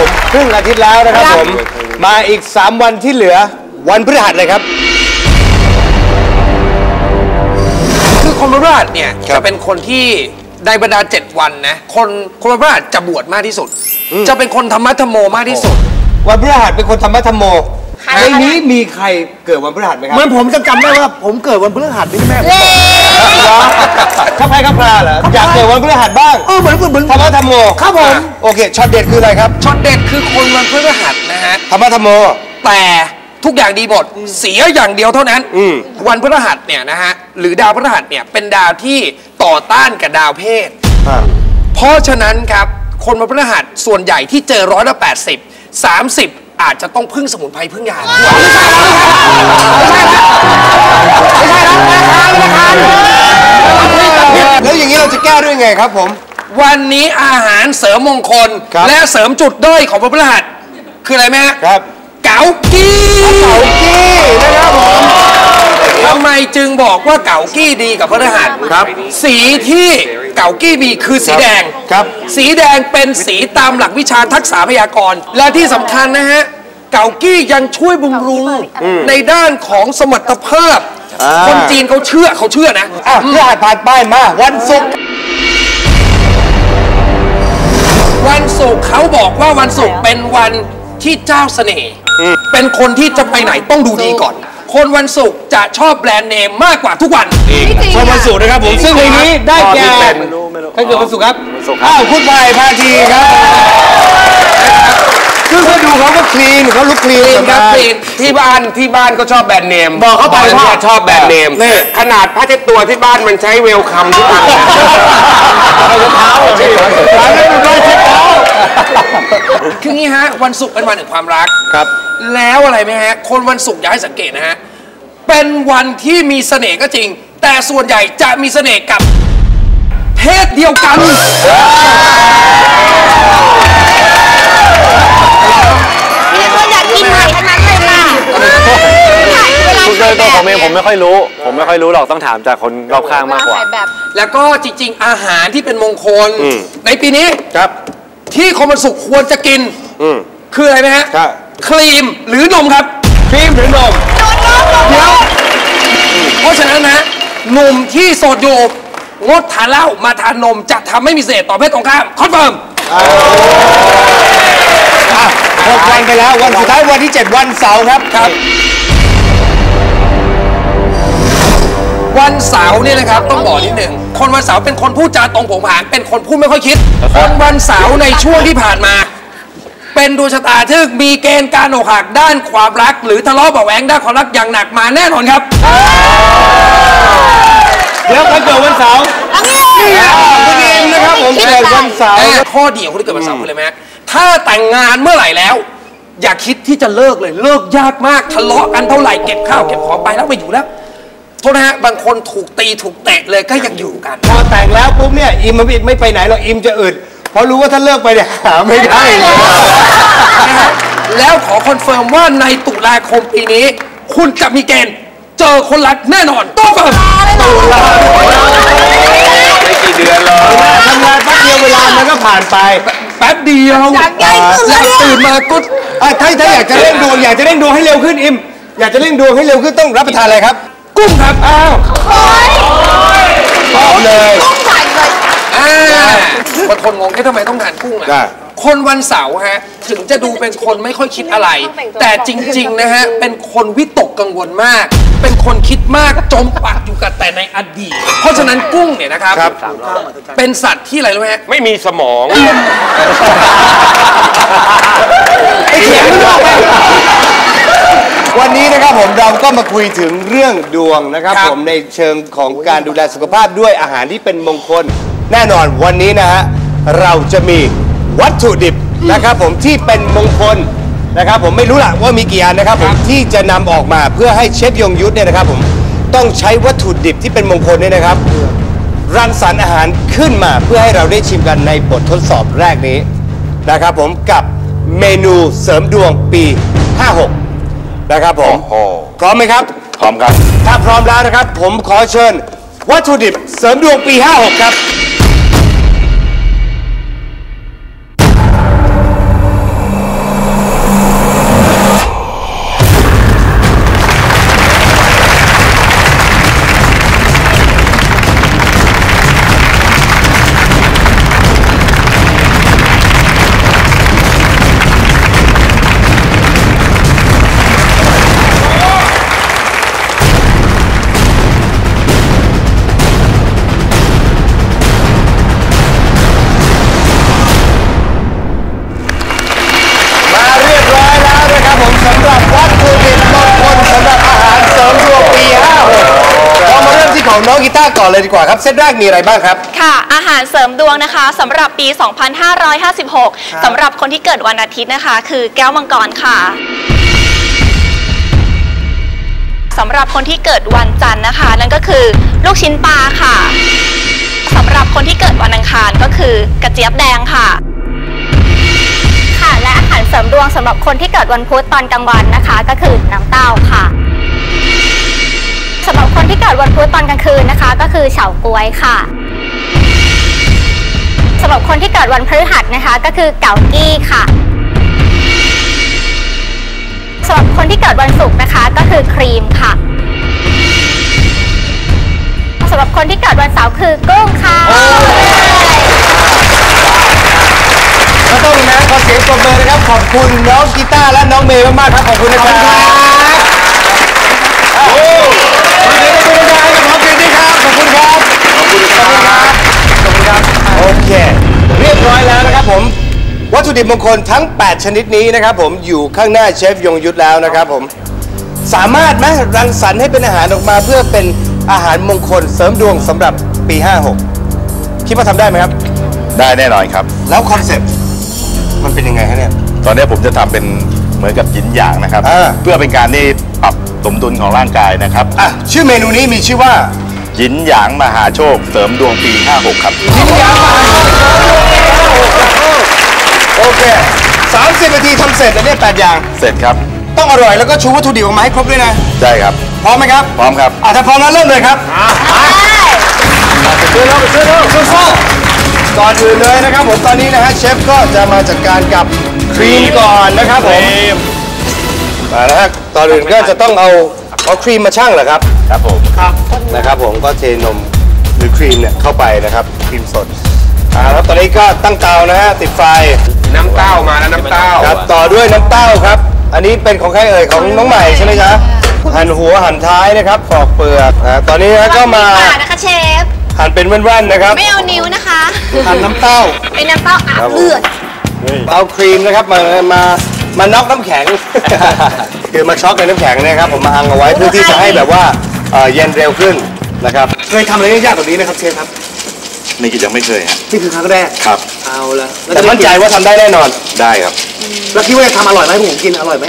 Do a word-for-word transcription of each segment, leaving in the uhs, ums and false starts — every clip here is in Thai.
ผมครึ่งอาทิตย์แล้วนะครับผมมาอีกสามวันที่เหลือวันพฤหัสเลยครับคือคนพฤหัสเนี่ยจะเป็นคนที่ในบรรดาเจ็ดวันนะคนคนพฤหัสจะบวชมากที่สุดจะเป็นคนธรรมะธรรมโมมากที่สุดวันพฤหัสเป็นคนธรรมะธรรมโมในนี้มีใครเกิดวันพฤหัสไหมครับเหมือนผมจะจำได้ว่าผมเกิดวันพฤหัสนี่แม่ข้าพายข้าพลาเหรออยากเกิดวันพฤหัสบ้างเออเหมือนเหมือนธรรมะธรรมโมครับผมโอเคช็อตเด็ดคืออะไรครับช็อตเด็ดคือคนวันพฤหัสนะฮะธรรมะธรรมโมแต่ทุกอย่างดีหมดเสียอย่างเดียวเท่านั้นวันพฤหัสเนี่ยนะฮะหรือดาวพฤหัสเนี่ยเป็นดาวที่ต่อต้านกับดาวเพศเพราะฉะนั้นครับคนวันพฤหัสส่วนใหญ่ที่เจอร้อยละแปดสิบสามสิบอาจจะต้องพึ่งสมุนไพรพึ่งยาไม่ใช่แล้วอย่างนี้เราจะแก้ด้วยไงครับผมวันนี้อาหารเสริมมงคลและเสริมจุดด้อยของวันพฤหัสคืออะไรแม่ครับเก๋ากี้เก๋ากี้นะครับผมทำไมจึงบอกว่าเก๋ากี้ดีกับพฤหัสครับสีที่เก๋ากี้มีคือสีแดงครับสีแดงเป็นสีตามหลักวิชาทักษะพยากรณ์และที่สำคัญนะฮะเก๋ากี้ยังช่วยบำรุงในด้านของสมรรถภาพคนจีนเขาเชื่อเขาเชื่อนะอ่ะพฤหัสผ่านไปมาวันศุกร์วันศุกร์เขาบอกว่าวันศุกร์เป็นวันที่เจ้าเสน่ห์เป็นคนที่จะไปไหนต้องดูดีก่อนคนวันศุกร์จะชอบแบรนด์เนมมากกว่าทุกวันคนวันศุกร์นะครับผมซึ่งในนี้ได้แก่ใครเกิดวันศุกร์ครับอ้าวคุณไผ่พาทีครับคือเขาดูเขาก็คลีนเขาลุกคลีนครับคลีนที่บ้านที่บ้านก็ชอบแบรนด์เนมบอกเขาไปว่าชอบแบรนด์เนมขนาดผ้าเช็ดตัวที่บ้านมันใช้เวลคัมทุกอันเท้าใช่ไหมร้านนั้นมันได้เช็ดเท้าคืองี้ฮะวันศุกร์เป็นวันแห่งความรักครับแล้วอะไรไหมฮะคนวันศุกร์อยากให้สังเกตนะฮะเป็นวันที่มีเสน่ห์ก็จริงแต่ส่วนใหญ่จะมีเสน่ห์กับเพศเดียวกันอยากกินไข่ทั้งนั้นเลยค่ะคุณเจอตัวผมเองผมไม่ค่อยรู้ผมไม่ค่อยรู้หรอกต้องถามจากคนรอบข้างมากกว่าแล้วก็จริงๆอาหารที่เป็นมงคลในปีนี้ครับที่คนวันศุกร์ควรจะกินคืออะไรไหมฮะครีมหรือนมครับครีมหรือนมเดี๋ยวเพราะฉะนั้นนะหนุ่มที่โสดอยู่งดทานเหล้ามาทานนมจะทำให้มีเศษต่อเพศตรงข้ามคอนเฟิร์มหกวันไปแล้ววันสุดท้ายวันที่เจ็ดวันเสาร์ครับครับวันเสาร์นี่นะครับต้องบอกนิดหนึ่งคนวันเสาร์เป็นคนพูดจาตรงโผงผางเป็นคนพูดไม่ค่อยคิดคนวันเสาร์ในช่วงที่ผ่านมาเป็นดวงชะตาที่มีเกณฑ์การอกหักด้านความรักหรือทะเลาะเบาะแว้งด้านความรักอย่างหนักมาแน่นอนครับแล้วใครเกิดวันเสาร์คุณเองนะครับผมเกิดวันเสาร์ข้อดีของคนที่เกิดวันเสาร์คืออะไรไหมถ้าแต่งงานเมื่อไหร่แล้วอย่าคิดที่จะเลิกเลยเลิกยากมากทะเลาะกันเท่าไหร่เก็บข้าวเก็บของไปแล้วไม่อยู่แล้วโทษนะฮะบางคนถูกตีถูกเตะเลยก็ยังอยู่กันพอแต่งแล้วปุ๊บเนี่ยอิมมันไม่ไปไหนหรอกอิมจะอึดเพราะรู้ว่าถ้าเลิกไปเนี่ยหาไม่ได้แล้วขอคอนเฟิร์มว่าในตุลาคมปีนี้คุณจะมีเกณฑ์เจอคนรักแน่นอนต้องเฟิร์มตุลาไม่กี่เดือนหรอกทำงานแป๊บเดียวเวลามันก็ผ่านไปแป๊บเดียวแล้วตื่นมาก็ถ้าถ้าอยากจะเร่งดวงอยากจะเร่งดวงให้เร็วขึ้นอิมอยากจะเร่งดวงให้เร็วขึ้นต้องรับประทานอะไรครับกุ้งครับอ้าวชอบเลยกุ้งใส่เลยอ่าบางคนงงแค่ทำไมต้องทานกุ้งอ่ะคนวันเสาร์ฮะถึงจะดูเป็นคนไม่ค่อยคิดอะไรแต่จริงๆนะฮะเป็นคนวิตกกังวลมากเป็นคนคิดมากจมปักอยู่กับแต่ในอดีตเพราะฉะนั้นกุ้งเนี่ยนะครับเป็นสัตว์ที่อะไรรู้ไหมฮะไม่มีสมองวันนี้นะครับผมเราก็มาคุยถึงเรื่องดวงนะครับผมในเชิงของการดูแลสุขภาพด้วยอาหารที่เป็นมงคลแน่นอนวันนี้นะฮะเราจะมีวัตถุดิบนะครับผมที่เป็นมงคลนะครับผมไม่รู้ล่ะว่ามีกี่อันนะครับผมที่จะนำออกมาเพื่อให้เชฟยงยุทธเนี่ยนะครับผมต้องใช้วัตถุดิบที่เป็นมงคลเนี่ยนะครับรังสรรค์อาหารขึ้นมาเพื่อให้เราได้ชิมกันในบททดสอบแรกนี้นะครับผมกับเมนูเสริมดวงปีห้าหกนะครับผมพร้อมไหมครับพร้อมครับถ้าพร้อมแล้วนะครับผมขอเชิญวัตถุดิบเสริมดวงปีห้าหกครับน้องกีตาร์ก่อนเลยดีกว่าครับเซตแรกมีอะไรบ้างครับค่ะอาหารเสริมดวงนะคะสำหรับปี สองพันห้าร้อยห้าสิบหก สำหรับคนที่เกิดวันอาทิตย์นะคะคือแก้วมังกรค่ะสำหรับคนที่เกิดวันจันทร์นะคะนั่นก็คือลูกชิ้นปลาค่ะสำหรับคนที่เกิดวันอังคารก็คือกระเจี๊ยบแดงค่ะค่ะและอาหารเสริมดวงสำหรับคนที่เกิดวันพุธตอนกลางวันนะคะก็คือน้ำเต้าค่ะสำหรับคนที่เกิดวันพุธตอนกลางคืนนะคะก็คือเฉาก๊วยค่ะสำหรับคนที่เกิดวันพฤหัสนะคะก็คือเก๋ากี้ค่ะสำหรับคนที่เกิดวันศุกร์นะคะก็คือครีมค่ะสำหรับคนที่เกิดวันเสาร์คือกุ้งค่ะก็ต้องนะขอเสียงปรบมือนะครับขอบคุณน้องกีตาร์และน้องเมย์มากๆครับขอบคุณนะครับโอ้ขอเสียงปรบมือให้กับน้องกรีนด้วยครับขอบคุณครับขอบคุณครับขอบคุณครับโอเคเรียบร้อยแล้วนะครับผมวัตถุดิบมงคลทั้งแปดชนิดนี้นะครับผมอยู่ข้างหน้าเชฟยงยุทธแล้วนะครับผมสามารถไหมรังสรรค์ให้เป็นอาหารออกมาเพื่อเป็นอาหารมงคลเสริมดวงสำหรับปีห้าหกคิดว่าทำได้ไหมครับได้แน่นอนครับแล้วคอนเซ็ปต์มันเป็นยังไงฮะเนี่ยตอนนี้ผมจะทำเป็นเหมือนกับหยินหยางนะครับเพื่อเป็นการที่ปรับสมดุลของร่างกายนะครับอ่ะชื่อเมนูนี้มีชื่อว่าหยินหยางมหาโชคเสริมดวงปีห้าหกครับหยินหยางมหาโชคโอเคสามสิบนาทีทำเสร็จแล้วเนี่ยแปดอย่างเสร็จครับต้องอร่อยแล้วก็ชูวัตถุดิบออกมาให้ครบด้วยนะใช่ครับพร้อมไหมครับพร้อมครับอ่ะถ้าพร้อมแล้วเริ่มเลยครับไปเชื่อเราไปเชื่อเราสู้ๆก่อนอื่นเลยนะครับผมตอนนี้นะฮะเชฟก็จะมาจัดการกับครีมก่อนนะครับผมมานะฮะตอนอื่นก็จะต้องเอาเอาครีมมาชั่งเหรอครับครับผมครับนะครับผมก็เทนมหรือครีมเนี่ยเข้าไปนะครับครีมสดอ่าแล้วตอนนี้ก็ตั้งเตานะฮะติดไฟน้ำเต้ามาแล้วน้ำเต้าครับต่อด้วยน้ำเต้าครับอันนี้เป็นของใครเอ่ยของน้องใหม่ใช่ไหมจ๊ะหั่นหัวหั่นท้ายนะครับปอกเปลือกอ่าตอนนี้นะก็มานะคะเชฟหั่นเป็นแว่นๆนะครับไม่เอานิ้วนะคะหั่นน้ำเต้าเป็นน้ำเต้าอาบเลือดเอาครีมนะครับมามามาน็อกน้ำแข็งคือมาช็อกในน้ำแข็งนะครับผมมาอังเอาไว้เพื่อที่จะให้แบบว่าเย็นเร็วขึ้นนะครับเคยทำอะไรยากๆแบบนี้ไหมครับเชฟครับนี่กิจยังไม่เคยฮะนี่คือครั้งแรกครับเอาละแต่มั่นใจว่าทำได้แน่นอนได้ครับแล้วคิดว่าจะทำอร่อยไหมผมกินอร่อยไหม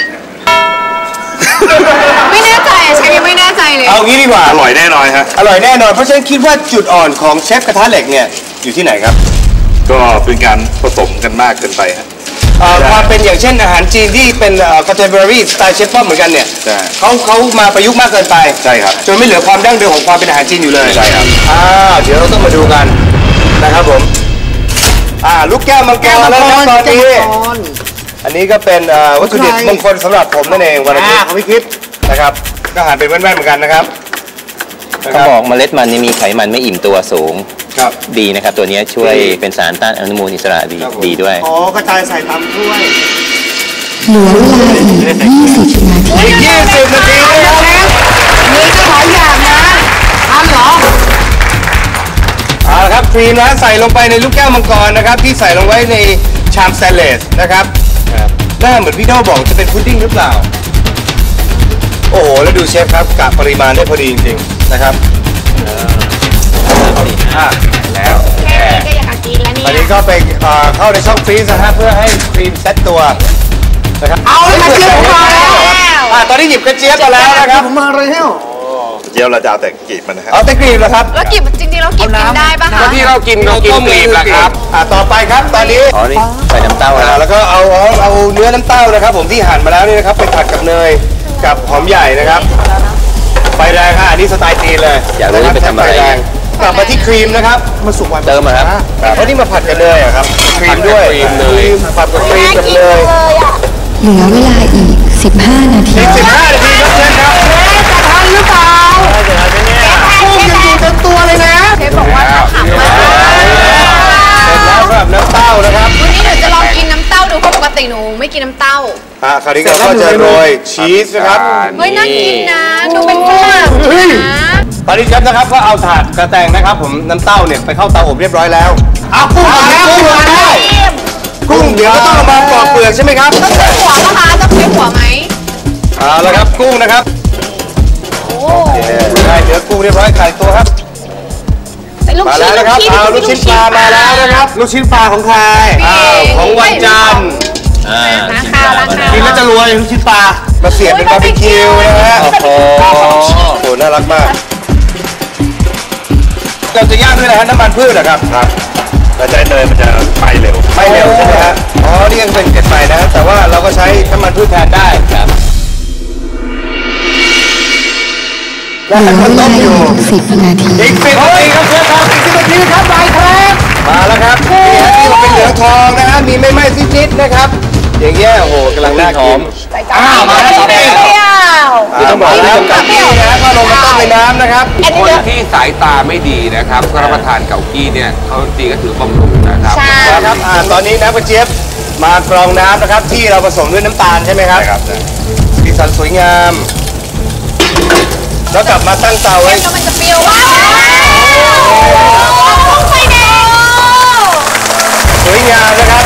ไม่แน่ใจเชฟยังไม่แน่ใจเลยเอางี้ดีกว่าอร่อยแน่นอนฮะอร่อยแน่นอนเพราะฉะนั้นคิดว่าจุดอ่อนของเชฟกระทะเหล็กเนี่ยอยู่ที่ไหนครับก็เป็นการผสมกันมากเกินไปฮะความเป็นอย่างเช่นอาหารจีนที่เป็นคอนเทมพอรารีสไตล์เชฟป้อมเหมือนกันเนี่ยเขาเขามาประยุกต์มากเกินไปใช่ครับจนไม่เหลือความดั้งเดิมของความเป็นอาหารจีนอยู่เลยใช่ครับอ่าเดี๋ยวเราต้องมาดูกันนะครับผมอ่าลูกแก้วมังกรแล้วนะตอนนี้อันนี้ก็เป็นวัตถุดิบมงคลสำหรับผมนั่นเองวันนี้ของพี่คิดนะครับก็หั่นเป็นแว่นๆเหมือนกันนะครับเขาบอกเมล็ดมันนี่มีไขมันไม่อิ่มตัวสูงดีนะครับตัวนี้ช่วยเป็นสารต้านอนุมูลอิสระดีดีด้วยอ๋อกระจายใส่ตามถ้วยเหลือเวลาอีกยี่สิบนาทีอีกยี่สิบนาทีนะครับมีแค่หลายอย่างนะทันเหรอเอาละครับครีมนะใส่ลงไปในลูกแก้วมังกรนะครับที่ใส่ลงไว้ในชามสแตนเลสนะครับหน้าเหมือนพี่โน่บอกจะเป็นพุดดิ้งหรือเปล่าโอ้โหแล้วดูเชฟครับกะปริมาณได้พอดีจริงๆนะครับอ่าแล้วแค่นี้ก็อยากกินแล้วนี่ตอนนี้ก็ไปเข้าในช่องฟรีซนะฮะเพื่อให้ครีมเซ็ตตัวนะครับเอาเลยกระเจี๊ยบมาแล้วอ่าตอนนี้หยิบกระเจี๊ยบมาแล้วนะครับผมมาเลยเฮ้ยเจี๊ยบเราจะเอาแต่กลีบมันนะฮะเอาแต่กลีบเหรอครับแล้วกลีบจริงๆเรากินได้ป่ะคะที่เรากินเรากินกลีบแหละครับอ่าต่อไปครับตอนนี้อ๋อนี่ใส่น้ำเต้าแล้วก็เอาเอาเอาเนื้อน้ำเต้านะครับผมที่หั่นมาแล้วนี่นะครับไปผัดกับเนยกับหอมใหญ่นะครับไฟแรงค่ะอันนี้สไตล์จีนเลยอยากรู้ไปทำอะไรกลับมาที่ครีมนะครับมาสุกวันเติมมาครับเพราะนี่มาผัดกันเลยครับครีมด้วยครีมเนยผัดกับครีมกับเนยเหลือเวลาอีกสิบห้านาทีอีกสิบห้านาทีครับเชฟครับจะทันหรือเปล่าจะทันไหมเนี่ยกุ้งยังอยู่เต็มตัวเลยนะเชฟบอกว่าขังมากเสร็จแล้วสำหรับน้ำเต้านะครับวันนี้หนูจะลองกินน้ำเต้าดูเพราะปกติหนูไม่กินน้ำเต้าอ่ะคราวนี้เราก็จะโรยชีสนะครับเฮ้ยน่ากินนะดูเป็นฝรั่งนะตอนนี้เชฟนะครับก็เอาถาดกระแตงนะครับผมน้ำเต้าเนี่ยไปเข้าเตาอบเรียบร้อยแล้วเอากุ้งมาแล้วกุ้งมาแล้วกุ้งเดี๋ยวก็ต้องเอามาปอกเปลือกใช่ไหมครับต้องใช้หัวนะคะต้องใช้หัวไหมเอาละครับกุ้งนะครับโอ้ได้เนื้อกุ้งเรียบร้อยไข่ตัวครับมาแล้วนะครับเอาลูกชิ้นปลามาแล้วนะครับลูกชิ้นปลาของใครอ้าวของวันจันทร์กินแล้วจะรวยลูกชิ้นปลามาเสียบเป็นบาร์บีคิวนะฮะโอ้โหโหน่ารักมากเราจะย่างด้วยนะฮะน้ำมันพืชนะครับครับเราใช้เนยมันจะไหม้เร็วไหม้เร็วใช่ไหมฮะอ๋อนี่ยังเป็นเกล็ดไฟนะแต่ว่าเราก็ใช้น้ำมันพืชแทนได้ครับแล้วมันต้มอยู่สิบนาทีอีกสิบนาทีครับเชฟครับอีกสิบนาทีครับไปครับมาแล้วครับนี่ฮะที่มันเป็นเหลืองทองนะฮะมีไม่ไหม้ซิดๆนะครับอย่างเงี้ยโอ้โหกำลังน่ากินอ้าวมาแล้วเปรี้ยวคือต้องบอกแล้วกับนี่นะก็ลงมาต้มในน้ำนะครับคนที่สายตาไม่ดีนะครับก็รับประทานเกากี้เนี่ยเขาจริงก็ถือบำรุงนะครับใช่ครับอ่าตอนนี้นะป้าเจี๊ยบมากรองน้ำนะครับที่เราผสมด้วยน้ำตาลใช่ไหมครับครับสีสันสวยงามแล้วกลับมาตั้งเตาไว้แล้วมันจะเปรี้ยวว้าวไฟแดงสวยงามนะครับ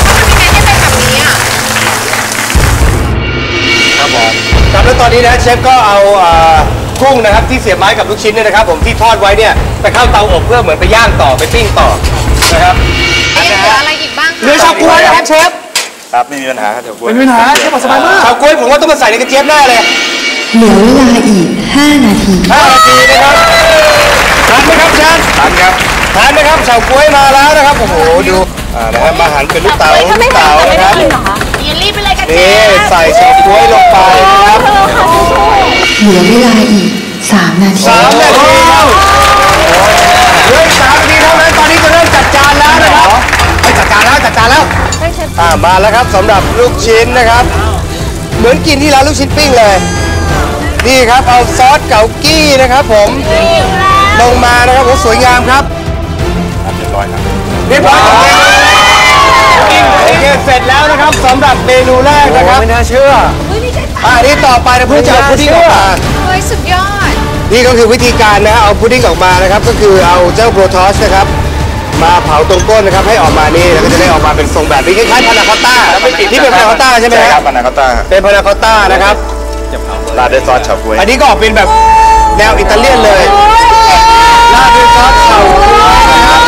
ครับผมครับแล้วตอนนี้นะเชฟก็เอากุ้งนะครับที่เสียบไม้กับลูกชิ้นเนี่ยนะครับผมที่ทอดไว้เนี่ยไปเข้าเตาอบเพื่อเหมือนไปย่างต่อไปปิ้งต่อนะครับเหลืออะไรอีกบ้างเหลือชาวกล้วยนะครับเชฟครับไม่มีปัญหาครับชาวกล้วยไม่มีปัญหาเชฟสบายมากชาวกล้วยผมว่าต้องมาใส่ในกระเจี๊ยบแน่เลยเหลือเวลาอีกห้านาทีห้านาทีนะครับทานไหมครับเชฟทานครับทานไหมครับชาวกล้วยมาแล้วนะครับโอ้โหดูอ่านะครับมาหั่นเป็นลูกเต๋าลูกเต๋านะครับอย่ารีบไปเลยกันเชฟนี่ใส่ชาวกล้วยลงไปนะครับเหลือเวลาอีกสามนาทีสามนาทีครับเหลืออีกสามนาทีเท่านั้นตอนนี้จะเริ่มจัดจานแล้วนะครับไปจัดจานแล้วจัดจานแล้วอ่ามาแล้วครับสำหรับลูกชิ้นนะครับเหมือนกินที่ร้านลูกชิ้นปิ้งเลยนี่ครับเอาซอสเกากี้นะครับผมลงมานะครับผมสวยงามครับเรียบร้อยครับเรียบร้อยโอเคเสร็จแล้วนะครับสำหรับเมนูแรกนะครับไม่น่าเชื่ออ่านี่ต่อไปนะพุดดิ้งพุดดิ้งออกมาเฮ้ยสุดยอดนี่ก็คือวิธีการนะเอาพุดดิ้งออกมานะครับก็คือเอาเจ้าโบรทอสนะครับมาเผาตรงก้นนะครับให้ออกมานี่แล้วก็จะได้ออกมาเป็นทรงแบบนี้คล้ายๆพานาคอตต้าที่เป็นพานาคอตต้าใช่ไหมครับพานาคอตต้าเป็นพานาคอตต้านะครับราดด้วยซอสเฉาก๊วยอันนี้ก็ออกเป็นแบบแนวอิตาเลียนเลยราดด้วยซอสเฉาก๊วยนะครับ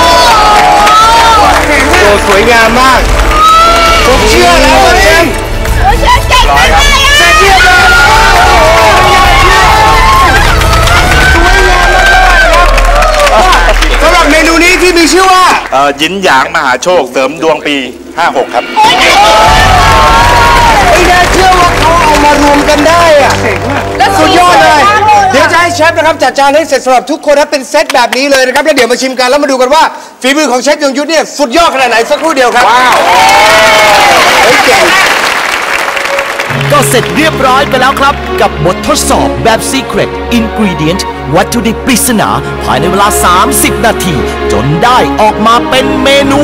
โอ้สวยงามมากผมเชื่อแล้วเชฟโอ้เชฟเก่งมากเลยอ่ะเสร็จเรียบร้อยสำหรับเมนูนี้ที่มีชื่อว่าเอ่อยินหยางมหาโชคเสริมดวงปีห้าหกครับไม่น่าเชื่อว่าเขาเอามารวมกันได้อะสุดยอดเลยเดี๋ยวจะให้เชฟนะครับจัดจานให้เสร็จสำหรับทุกคนนะเป็นเซตแบบนี้เลยนะครับแล้วเดี๋ยวมาชิมกันแล้วมาดูกันว่าฝีมือของเชฟยงยุทธเนี่ยสุดยอดขนาดไหนสักครู่เดียวครับว้าวเฮ้ยเก่งก็เสร็จเรียบร้อยไปแล้วครับกับบททดสอบแบบ Secret Ingredient วัตถุดิบปริศนาภายในเวลาสามสิบนาทีจนได้ออกมาเป็นเมนู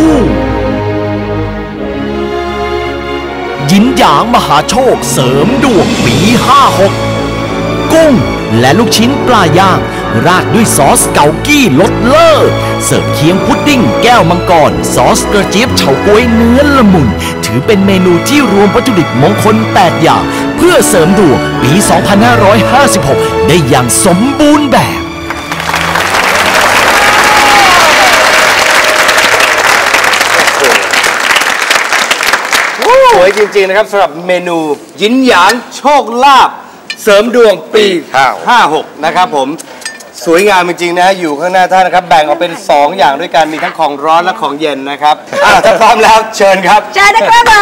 ยินหยางมหาโชคเสริมดวงปีห้าหกกุ้งและลูกชิ้นปลาย่างราดด้วยซอสเกากี้รสเลิศเสิร์ฟเคียงพุดดิ้งแก้วมังกรซอสกระเจี๊ยบเฉาก๊วยเนื้อละมุนถือเป็นเมนูที่รวมวัตถุดิบมงคลแปดอย่างเพื่อเสริมดวงปี สองพันห้าร้อยห้าสิบหก ได้อย่างสมบูรณ์แบบสวยจริงๆนะครับสำหรับเมนูยินหยางโชคลาภเสริมดวงปีห้าหกนะครับผมสวยงามจริงๆนะอยู่ข้างหน้าท่านนะครับแบ่งออกเป็นสองอย่างด้วยกันมีทั้งของร้อนและของเย็นนะครับอ่ะถ้าพร้อมแล้วเชิญครับเชิญนะครับผม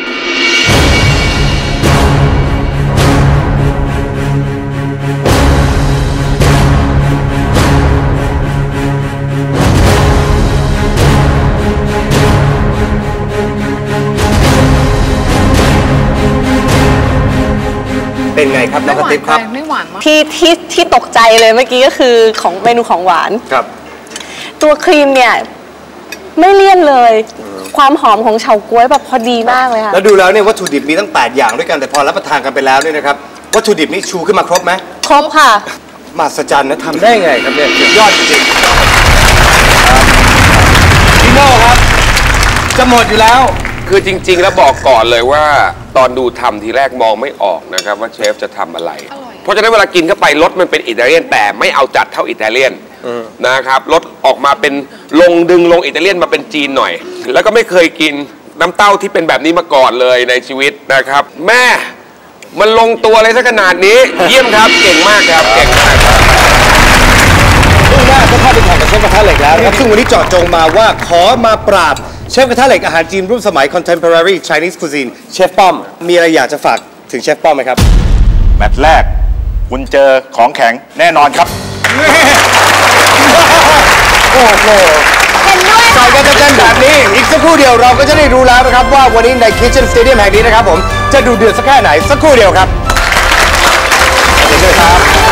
เป็นไงครับน้องกระติ๊บครับไม่หวานมากที่ที่ที่ตกใจเลยเมื่อกี้ก็คือของเมนูของหวานครับตัวครีมเนี่ยไม่เลี่ยนเลยความหอมของเฉาก๊วยแบบพอดีมากเลยค่ะแล้วดูแล้วเนี่ยวัตถุดิบมีตั้งแปดอย่างด้วยกันแต่พอรับประทานกันไปแล้วเนี่ยนะครับวัตถุดิบนี้ชูขึ้นมาครบไหมครบค่ะมหัศจรรย์นะทำได้ไงครับเนี่ยสุดยอดจริงๆพี่โน่ครับจะหมดอยู่แล้วคือจริงๆแล้วบอกก่อนเลยว่าตอนดูทำทีแรกมองไม่ออกนะครับว่าเชฟจะทำอะไรเพราะฉะนั้นเวลากินเข้าไปรสมันเป็นอิตาเลียนแต่ไม่เอาจัดเท่าอิตาเลียนนะครับรสออกมาเป็นลงดึงลงอิตาเลียนมาเป็นจีนหน่อย แล้วก็ไม่เคยกินน้ำเต้าที่เป็นแบบนี้มาก่อนเลยในชีวิตนะครับ แม่มันลงตัวอะไรซะขนาดนี้ เยี่ยมครับเก่งมากครับเก่งมากครับช่วงหน้าก็เข้าไปแข่งกับเชฟกระทะเหล็กแล้วนะครับซึ่งวันนี้เจาะจงมาว่าขอมาปราบเชฟกระทะเหล็กอาหารจีนร่วมสมัย contemporary Chinese cuisine เชฟป้อมมีอะไรอยากจะฝากถึงเชฟป้อมไหมครับแมตช์แรกคุณเจอของแข็งแน่นอนครับโอ้โหใส่กันเต็มๆแบบนี้อีกสักครู่เดียวเราก็จะได้รู้แล้วนะครับว่าวันนี้ใน Kitchen Stadium แห่งนี้นะครับผมจะดูเดือดสักแค่ไหนสักครู่เดียวครับเดี๋ยวครับ